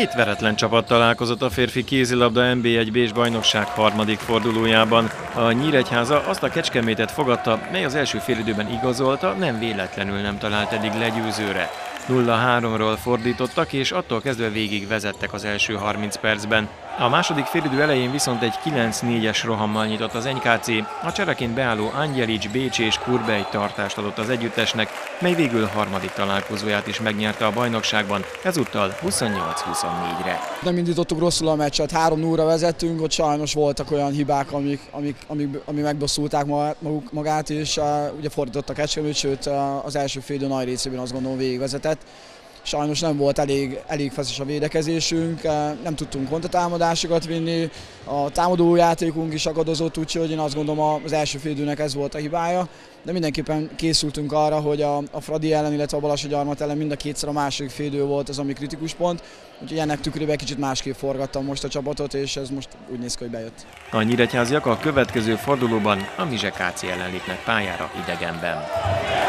Két veretlen csapat találkozott a férfi kézilabda NB1-B-s bajnokság harmadik fordulójában. A Nyíregyháza azt a Kecskemétet fogadta, mely az első félidőben igazolta, nem véletlenül nem talált eddig legyőzőre. 0-3-ról fordítottak, és attól kezdve végig vezettek az első 30 percben. A második félidő elején viszont egy 9-4-es rohammal nyitott az NKC, a csereként beálló Angyelics, Bécs és Kurbe egy tartást adott az együttesnek, mely végül harmadik találkozóját is megnyerte a bajnokságban, ezúttal 28-24-re. Nem indítottuk rosszul a meccset, 3-0-ra vezettünk, ott sajnos voltak olyan hibák, amik megbosszulták magát, és ugye fordítottak Kecskemét, sőt az első félidő nagy részében azt gondolom végigvezetett. Sajnos nem volt elég feszes a védekezésünk, nem tudtunk kontratámadásokat vinni, a támadójátékunk is akadozott, úgyhogy én azt gondolom az első félidőnek ez volt a hibája, de mindenképpen készültünk arra, hogy a Fradi ellen, illetve a Balassagyarmat ellen mind a kétszer a második félidő volt az, ami kritikus pont, úgyhogy ennek tükrében kicsit másképp forgattam most a csapatot, és ez most úgy néz ki, hogy bejött. A nyíregyháziak a következő fordulóban a Mizse KC ellen lépnek pályára idegenben.